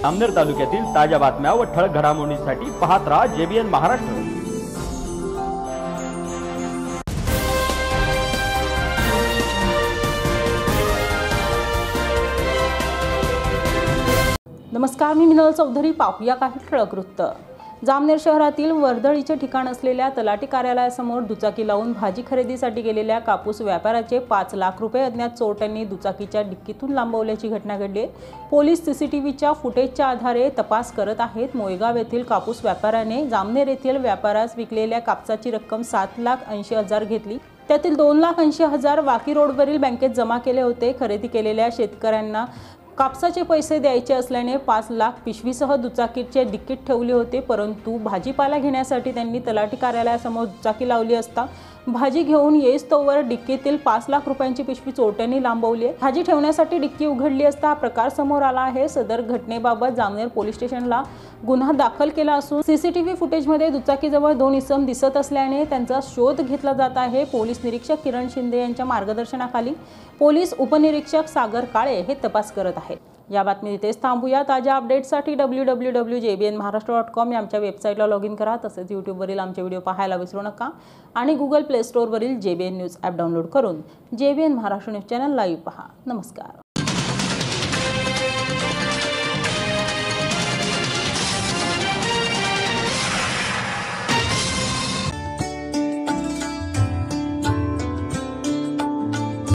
जामनेर तालुक्यातील ताज्या बातम्या व ठळक घडामोडींसाठी पाहत राहा JBN महाराष्ट्र। नमस्कार, मी मिनल चौधरी। पाहूया काही ठळक वृत्त। जामनेर शहरातील वर्दळीचे ठिकाण असलेल्या तलाठी कार्यालयासमोर दुचाकी लावून भाजी खरेदीसाठी गेलेल्या कापूस व्यापाऱ्याचे 5 लाख रुपये अज्ञात चोरट्यांनी दुचाकीच्या डिक्कीतून लांबवल्याची घटना घडली। पोलीस सीसीटीव्हीच्या फुटेजच्या आधारे तपास करत आहेत। मोयगाव येथील कापूस व्यापाऱ्याने जामनेर येथील व्यापाऱ्यास विकलेल्या कापसाची रक्कम 7,80,000 घेतली। त्यातील 2,80,000 वाकी रोडवरील बँकेत जमा केले होते। खरेदी केलेल्या शेतकऱ्यांना कापसाचे पैसे द्यायचे असल्याने 5 लाख पिशवीसह दुचाकीचे डिक्कीत ठेवले होते, परंतु भाजीपाला घेण्यासाठी त्यांनी तलाठी कार्यालयासमोर दुचाकी लावली असता भाजी घेऊन येईस्तोवर डिक्कीतील 5 लाख रुपयांची पिशवी चोरट्यांनी लांबवली। भाजी ठेवण्यासाठी डिक्की उघडली असता हा प्रकार समोर आला आहे। सदर घटनेबाबत जामनेर पोलीस स्टेशनला गुन्हा दाखल केला असून सीसीटीव्ही फुटेजमध्ये दुचाकीजवळ 2 इसम दिसत असल्याने त्यांचा शोध घेतला जात आहे। पोलीस निरीक्षक किरण शिंदे यांच्या मार्गदर्शनाखाली पोलीस उपनिरीक्षक सागर काळे हे तपास करत आहेत। या बातमी इथेच थांबूया। ताज्या अपडेट्ससाठी www.jbnmaharashtra.com या आमच्या वेबसाईटला लॉग इन करा। तसेच यूट्यूबवरील आमचे व्हिडिओ पाहायला विसरू नका आणि Google प्ले स्टोअरवरील JBN न्यूज ॲप डाउनलोड करून JBN Maharashtra news channel live पहा। नमस्कार।